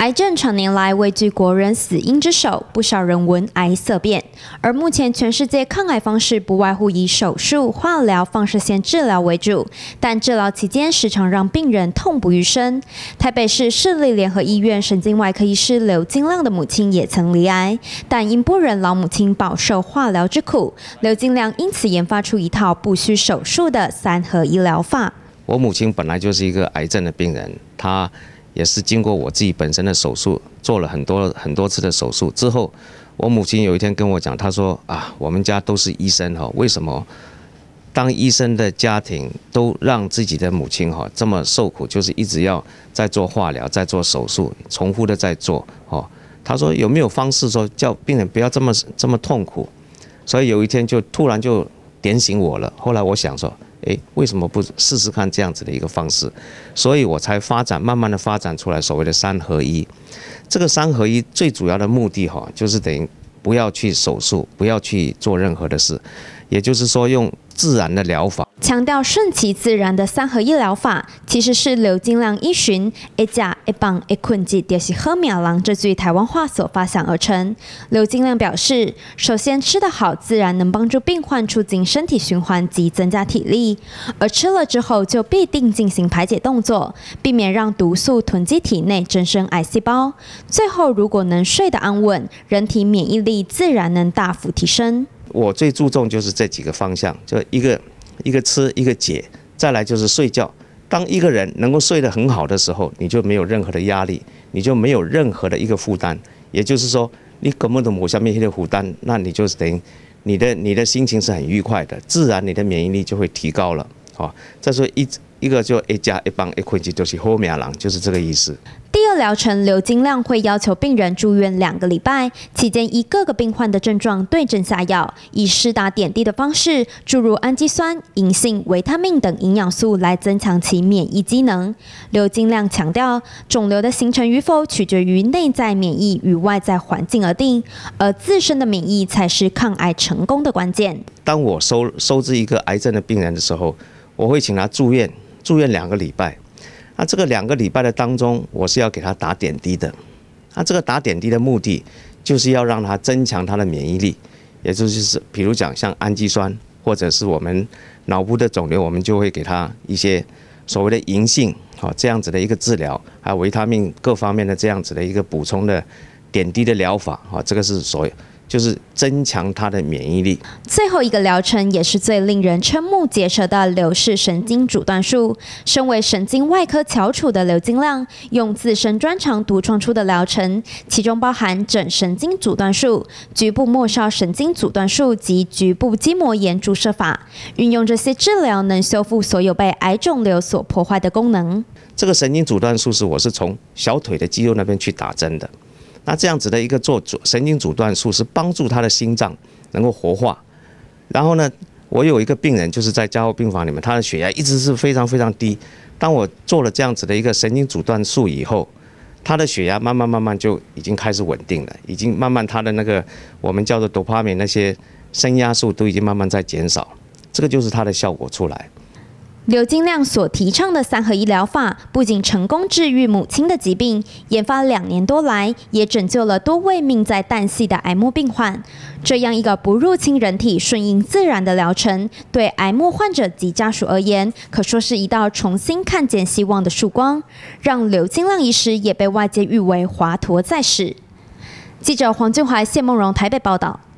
癌症常年来位居国人死因之首，不少人闻癌色变。而目前全世界抗癌方式不外乎以手术、化疗、放射线治疗为主，但治疗期间时常让病人痛不欲生。台北市市立联合医院神经外科医师刘金亮的母亲也曾罹癌，但因不忍老母亲饱受化疗之苦，刘金亮因此研发出一套不需手术的3合1疗法。 我母亲本来就是一个癌症的病人，她也是经过我自己本身的手术，做了很多次的手术之后，我母亲有一天跟我讲，她说啊，我们家都是医生哈，为什么当医生的家庭都让自己的母亲哈这么受苦，就是一直要在做化疗，在做手术，重复的在做哦。她说有没有方式说叫病人不要这么痛苦？所以有一天就突然就点醒我了。后来我想说，为什么不试试看这样子的一个方式？所以我才慢慢的发展出来所谓的3合1。这个3合1最主要的目的就是等于不要去手术，不要去做任何的事，也就是说用自然的疗法。 强调顺其自然的3合1疗法，其实是刘金亮依循“一食一饭一困节就是好命人”这句台湾话所发想而成。刘金亮表示，首先吃得好，自然能帮助病患促进身体循环及增加体力，而吃了之后就必定进行排解动作，避免让毒素囤积体内增生癌细胞。最后，如果能睡得安稳，人体免疫力自然能大幅提升。 我最注重就是这几个方向，就一个吃，一个解，再来就是睡觉。当一个人能够睡得很好的时候，你就没有任何的压力，你就没有任何的一个负担。也就是说，你根本都没下面一个负担，那你就是等于你的心情是很愉快的，自然你的免疫力就会提高了。这是一个就一家一帮一困节就是好命人，就是这个意思。 第2疗程，刘金亮会要求病人住院2个礼拜，期间依各个病患的症状对症下药，以施打点滴的方式注入氨基酸、银杏、维他命等营养素来增强其免疫机能。刘金亮强调，肿瘤的形成与否取决于内在免疫与外在环境而定，而自身的免疫才是抗癌成功的关键。 当我收治一个癌症的病人的时候，我会请他住院2个礼拜。那这个2个礼拜的当中，我是要给他打点滴的。那这个打点滴的目的，就是要让他增强他的免疫力，也就是比如讲像氨基酸，或者是我们脑部的肿瘤，我们就会给他一些所谓的银杏这样子的一个治疗，还有维他命各方面的这样子的一个补充的点滴的疗法这个是就是增强他的免疫力。 最后一个疗程也是最令人瞠目结舌的刘氏神经阻断术。身为神经外科翘楚的刘金亮，用自身专长独创出的疗程，其中包含整神经阻断术、局部末梢神经阻断术及局部筋膜炎注射法。运用这些治疗，能修复所有被癌肿瘤所破坏的功能。 这个神经阻断术我是从小腿的肌肉那边去打针的。那这样子的一个做神经阻断术是帮助他的心脏能够活化。然后呢，我有一个病人就是在加护病房里面，他的血压一直是非常非常低。当我做了这样子的一个神经阻断术以后，他的血压慢慢就已经开始稳定了，已经慢慢他的那个我们叫做多巴胺那些升压素都已经慢慢在减少，这个就是它的效果出来。 刘金亮所提倡的3合1疗法，不仅成功治愈母亲的疾病，研发2年多来，也拯救了多位命在旦夕的癌末病患。这样一个不入侵人体、顺应自然的疗程，对癌末患者及家属而言，可说是一道重新看见希望的曙光，让刘金亮医师也被外界誉为华佗在世。记者黄俊怀、谢梦荣台北报道。